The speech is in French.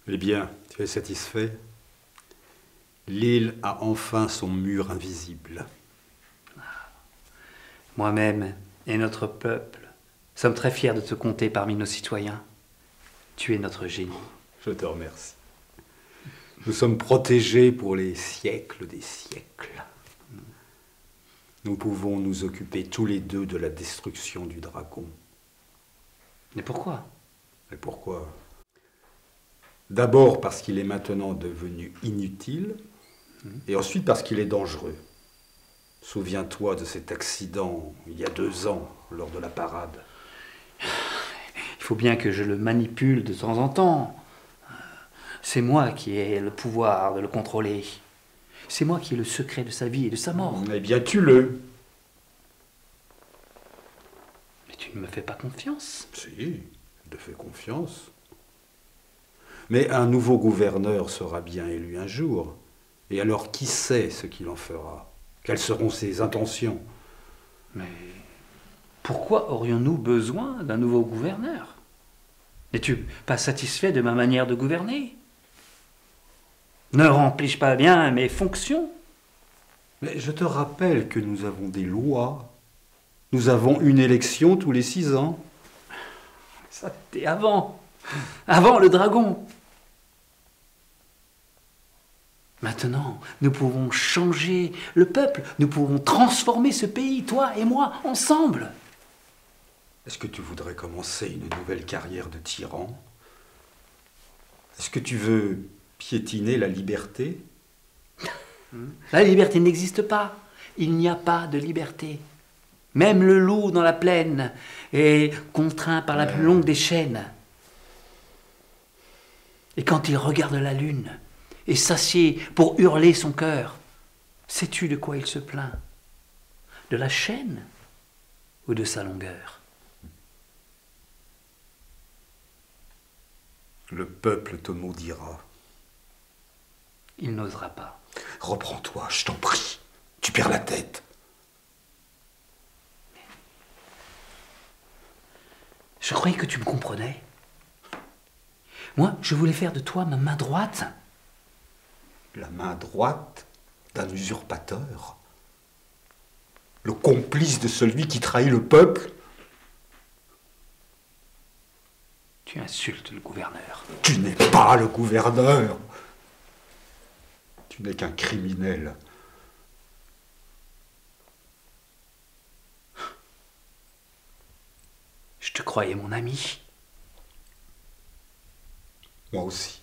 Eh bien, tu es satisfait? L'île a enfin son mur invisible. Moi-même et notre peuple sommes très fiers de te compter parmi nos citoyens. Tu es notre génie. Je te remercie. Nous sommes protégés pour les siècles des siècles. Nous pouvons nous occuper tous les deux de la destruction du dragon. Mais pourquoi? Et pourquoi? D'abord parce qu'il est maintenant devenu inutile, et ensuite parce qu'il est dangereux. Souviens-toi de cet accident il y a 2 ans, lors de la parade. Il faut bien que je le manipule de temps en temps. C'est moi qui ai le pouvoir de le contrôler. C'est moi qui ai le secret de sa vie et de sa mort. Eh bien, tue-le. Mais tu ne me fais pas confiance. Si, je te fais confiance. Mais un nouveau gouverneur sera bien élu un jour. Et alors, qui sait ce qu'il en fera? Quelles seront ses intentions? Mais pourquoi aurions-nous besoin d'un nouveau gouverneur? N'es-tu pas satisfait de ma manière de gouverner? Ne remplis-je pas bien mes fonctions? Mais je te rappelle que nous avons des lois. Nous avons une élection tous les 6 ans. Ça, c'était avant. Avant le dragon. Maintenant, nous pouvons changer le peuple. Nous pouvons transformer ce pays, toi et moi, ensemble. Est-ce que tu voudrais commencer une nouvelle carrière de tyran? Est-ce que tu veux piétiner la liberté? La liberté n'existe pas. Il n'y a pas de liberté. Même le loup dans la plaine est contraint par la plus longue des chaînes. Et quand il regarde la lune et s'assied pour hurler son cœur, sais-tu de quoi il se plaint? De la chaîne ou de sa longueur? Le peuple te maudira. Il n'osera pas. Reprends-toi, je t'en prie. Tu perds la tête. Je croyais que tu me comprenais. Moi, je voulais faire de toi ma main droite. La main droite d'un usurpateur. Le complice de celui qui trahit le peuple. Tu insultes le gouverneur. Tu n'es pas le gouverneur. Tu n'es qu'un criminel. Je te croyais mon ami. Moi aussi.